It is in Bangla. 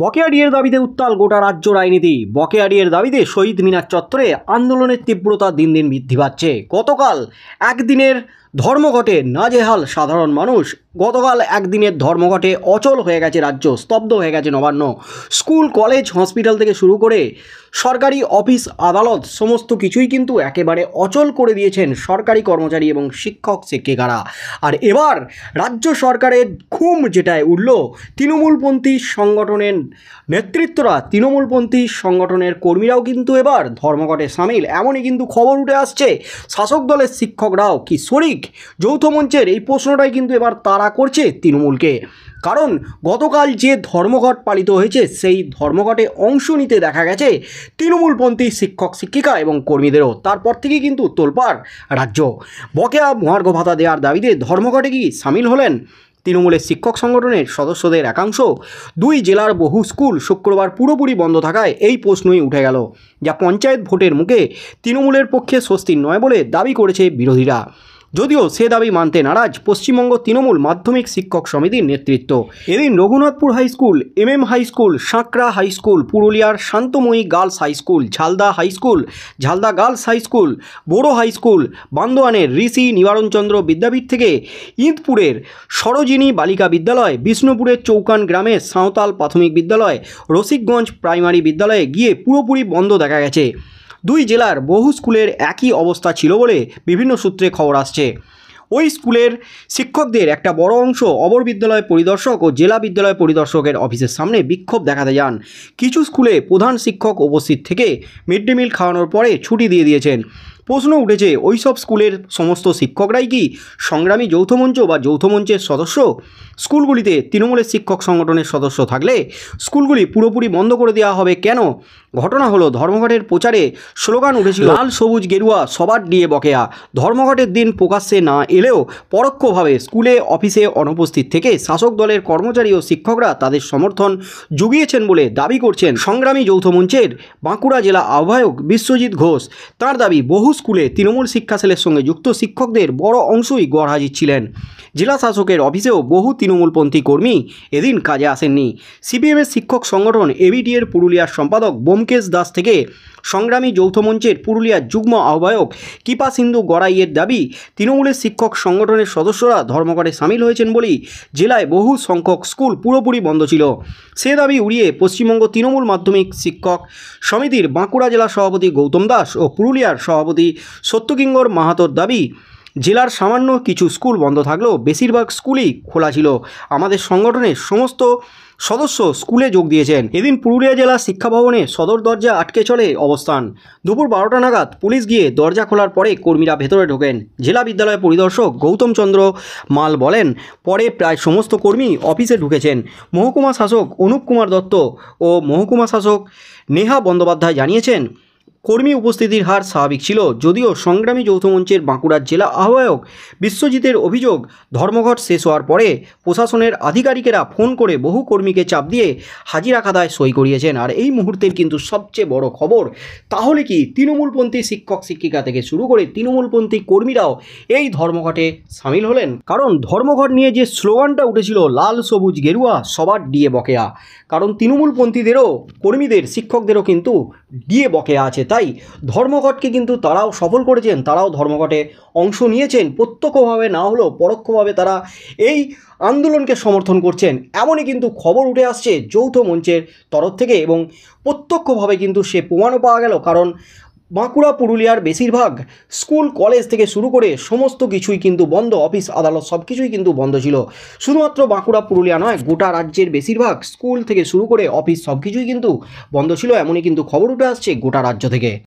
বকেয়া ডিএর দাবিতে উত্তাল গোটা রাজ্য রাজনীতি। বকেয়া ডিএর দাবিতে শহীদ মিনার চত্বরে আন্দোলনের তীব্রতা দিন দিন বৃদ্ধি পাচ্ছে। গতকাল একদিনের ধর্মঘটে নাজেহাল সাধারণ মানুষ। গতকাল একদিনের ধর্মঘটে অচল হয়ে গেছে রাজ্য, স্তব্ধ হয়ে গেছে নবান্ন। স্কুল, কলেজ, হসপিটাল থেকে শুরু করে সরকারি অফিস, আদালত সমস্ত কিছুই কিন্তু একেবারে অচল করে দিয়েছেন সরকারি কর্মচারী এবং শিক্ষক শিক্ষিকারা। আর এবার রাজ্য সরকারের ঘুম যেটায় উঠল, তৃণমূলপন্থী সংগঠনের নেতৃত্বরা, তৃণমূলপন্থী সংগঠনের কর্মীরাও কিন্তু এবার ধর্মঘটে সামিল, এমনই কিন্তু খবর উঠে আসছে। শাসক দলের শিক্ষকরাও কি শরিক? যৌথ মঞ্চের এই প্রশ্নটাই কিন্তু এবার তাড়া করছে তৃণমূলকে। কারণ গতকাল যে ধর্মঘট পালিত হয়েছে, সেই ধর্মঘটে অংশ নিতে দেখা গেছে তৃণমূলপন্থী শিক্ষক শিক্ষিকা এবং কর্মীদেরও। তারপর থেকে কিন্তু তোলপাড় রাজ্য। বকেয়া মহার্ঘ ভাতা দেওয়ার দাবিতে ধর্মঘটে কি সামিল হলেন তৃণমূলের শিক্ষক সংগঠনের সদস্যদের একাংশ। দুই জেলার বহু স্কুল শুক্রবার পুরোপুরি বন্ধ থাকায় এই প্রশ্নই উঠে গেল, যা পঞ্চায়েত ভোটের মুখে তৃণমূলের পক্ষে স্বস্তির নয় বলে দাবি করেছে বিরোধীরা। যদিও সে দাবি মানতে নারাজ পশ্চিমবঙ্গ তৃণমূল মাধ্যমিক শিক্ষক সমিতির নেতৃত্ব। এদিন Raghunathpur high school, MM high school, Sankra high school, পুরুলিয়ার Shantamayi girls high school, Jhalda high school, Jhalda girls high school, Boro high school, বান্দোয়ানের ঋষি নিবারণচন্দ্র বিদ্যাপীঠ থেকে ইঁদপুরের সরোজিনী বালিকা বিদ্যালয়, বিষ্ণুপুরের চৌকান গ্রামের সাঁওতাল প্রাথমিক বিদ্যালয়, রসিকগঞ্জ প্রাইমারি বিদ্যালয়ে গিয়ে পুরোপুরি বন্ধ দেখা গেছে। দুই জেলার বহু স্কুলের একই অবস্থা ছিল বলে বিভিন্ন সূত্রে খবর আসছে। ওই স্কুলের শিক্ষকদের একটা বড় অংশ অবর বিদ্যালয় পরিদর্শক ও জেলা বিদ্যালয় পরিদর্শকের অফিসের সামনে বিক্ষোভ দেখাতে যান। কিছু স্কুলে প্রধান শিক্ষক উপস্থিত থেকে মিড ডে মিল খাওয়ানোর পরে ছুটি দিয়ে দিয়েছেন। প্রশ্ন উঠেছে, ওইসব স্কুলের সমস্ত শিক্ষকরাই কি সংগ্রামী যৌথ মঞ্চ বা যৌথ মঞ্চের সদস্য? স্কুলগুলিতে তৃণমূলের শিক্ষক সংগঠনের সদস্য থাকলে স্কুলগুলি পুরোপুরি বন্ধ করে দেওয়া হবে কেন? ঘটনা হলো, ধর্মঘটের প্রচারে স্লোগান উঠেছিল লাল সবুজ গেরুয়া সবার ডিএ বকেয়া। ধর্মঘটের দিন প্রকাশ্যে না এলেও পরোক্ষভাবে স্কুলে অফিসে অনুপস্থিত থেকে শাসক দলের কর্মচারী ও শিক্ষকরা তাদের সমর্থন জুগিয়েছেন বলে দাবি করছেন সংগ্রামী যৌথ মঞ্চের বাঁকুড়া জেলা আহ্বায়ক বিশ্বজিৎ ঘোষ। তার দাবি, বহু স্কুলে তৃণমূল শিক্ষা সেলের সঙ্গে যুক্ত শিক্ষকদের বড় অংশই গড়হাজির ছিলেন। জেলা শাসকের অফিসেও বহু তৃণমূলপন্থী কর্মী এদিন কাজে আসেননি। সিপিএমের শিক্ষক সংগঠন ABT এর পুরুলিয়ার সম্পাদক ব্যোমকেশ দাস থেকে সংগ্রামী যৌথ মঞ্চের পুরুলিয়ার যুগ্ম আহ্বায়ক কৃপা সিন্ধু গড়াইয়ের দাবি, তৃণমূলের শিক্ষক সংগঠনের সদস্যরা ধর্মঘটে সামিল হয়েছেন বলেই জেলায় বহু সংখ্যক স্কুল পুরোপুরি বন্ধ ছিল। সে দাবি উড়িয়ে পশ্চিমবঙ্গ তৃণমূল মাধ্যমিক শিক্ষক সমিতির বাঁকুড়া জেলা সভাপতি গৌতম দাস ও পুরুলিয়ার সভাপতি সত্যকিঙ্কর মাহাতোর দাবি, জেলার সামান্য কিছু স্কুল বন্ধ থাকলেও বেশিরভাগ স্কুলই খোলা ছিল। আমাদের সংগঠনের সমস্ত সদস্য স্কুলে যোগ দিয়েছেন। এদিন পুরুলিয়া জেলা শিক্ষা ভবনে সদর দরজা আটকে চলে অবস্থান। দুপুর 12টা নাগাদ পুলিশ গিয়ে দরজা খোলার পরে কর্মীরা ভেতরে ঢোকেন। জেলা বিদ্যালয় পরিদর্শক গৌতম চন্দ্র মাল বলেন, পরে প্রায় সমস্ত কর্মী অফিসে ঢুকেছেন। মহকুমা শাসক অনুপ কুমার দত্ত ও মহকুমা শাসক নেহা বন্দ্যোপাধ্যায় জানিয়েছেন, কর্মী উপস্থিতির হার স্বাভাবিক ছিল। যদিও সংগ্রামী যৌথ মঞ্চের বাঁকুড়ার জেলা আহ্বায়ক বিশ্বজিতের অভিযোগ, ধর্মঘট শেষ হওয়ার পরে প্রশাসনের আধিকারিকেরা ফোন করে বহু কর্মীকে চাপ দিয়ে হাজিরা খাতায় সই করিয়েছেন। আর এই মুহূর্তের কিন্তু সবচেয়ে বড় খবর, তাহলে কি তৃণমূলপন্থী শিক্ষক শিক্ষিকা থেকে শুরু করে তৃণমূলপন্থী কর্মীরাও এই ধর্মঘটে সামিল হলেন? কারণ ধর্মঘট নিয়ে যে স্লোগানটা উঠেছিল লাল সবুজ গেরুয়া সবার ডিএ বকেয়া, কারণ তৃণমূলপন্থীদেরও, কর্মীদের, শিক্ষকদেরও কিন্তু ডিএ বকেয়া আছে। তাই ধর্মঘটকে কিন্তু তারাও সফল করেছেন, তারাও ধর্মঘটে অংশ নিয়েছেন। প্রত্যক্ষভাবে না হলেও পরোক্ষভাবে তারা এই আন্দোলনকে সমর্থন করছেন, এমনই কিন্তু খবর উঠে আসছে যৌথ মঞ্চের তরফ থেকে। এবং প্রত্যক্ষভাবে কিন্তু সে প্রমাণও পাওয়া গেল, কারণ বাঁকুড়া পুরুলিয়ার বেশিরভাগ স্কুল, কলেজ থেকে শুরু করে সমস্ত কিছুই কিন্তু বন্ধ, অফিস আদালত সব কিছুই কিন্তু বন্ধ ছিল। শুধুমাত্র বাঁকুড়া পুরুলিয়া নয়, গোটা রাজ্যের বেশিরভাগ স্কুল থেকে শুরু করে অফিস সব কিছুই কিন্তু বন্ধ ছিল, এমনই কিন্তু খবর উঠে আসছে গোটা রাজ্য থেকে।